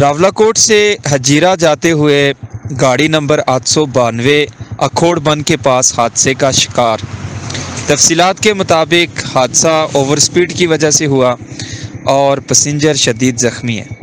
रावलाकोट से हजीरा जाते हुए गाड़ी नंबर 892 अखोड़बंद के पास हादसे का शिकार। तफसीलात के मुताबिक हादसा ओवर स्पीड की वजह से हुआ और पैसेंजर शदीद ज़ख्मी है।